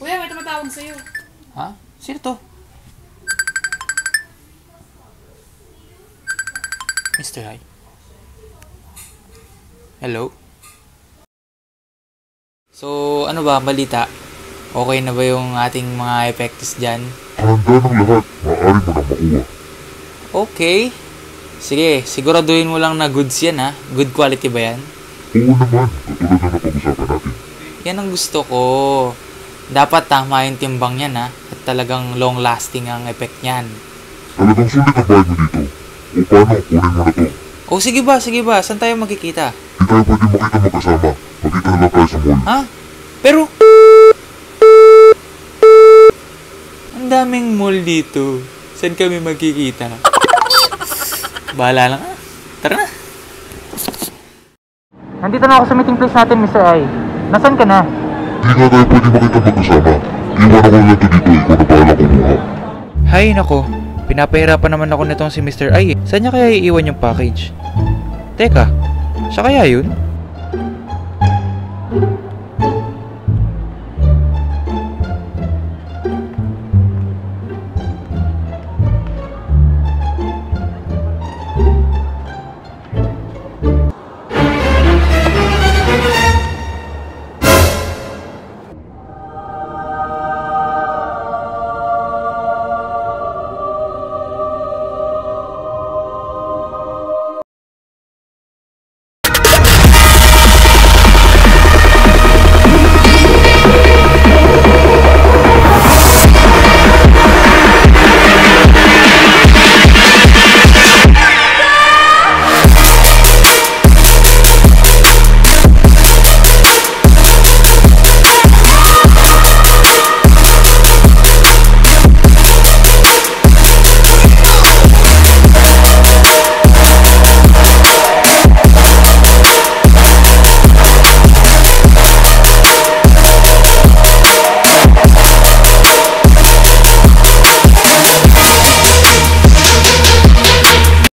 Kuya, may tumatawag sa'yo. Ha? Sino to? Mr. Hai. Hello? So, ano ba, balita? Okay na ba yung ating mga effects dyan? Handa ng lahat. Maaari mo nang makuha. Okay. Sige, siguraduhin mo lang na goods yan ha. Good quality ba yan? Oo naman. Katulad na napag-usapan natin. Yan ang gusto ko. Dapat tama yung timbang yan ha. At talagang long lasting ang effect niyan. Talagang sulit ang bayad mo dito. O paano, kunin mo na to. Oh, sige ba? Saan tayo magkikita? Di tayo pwede makita magkasama. Magkita na lang tayo sa mall. Ha? Pero... ang daming mall dito. Saan kami magkikita? Bahala lang ha. Tara na. Nandito na ako sa meeting place natin, Mr. Ai. Nasaan ka na? Di nga tayo pwede makita magkasama. Iwan ako lang ito dito. Ikaw na bahala kumuha. Hay nako. Pinapahirapan naman ako nitong si Mr. Ai. Saan niya kaya iiwan yung package? Teka, siya kaya yun?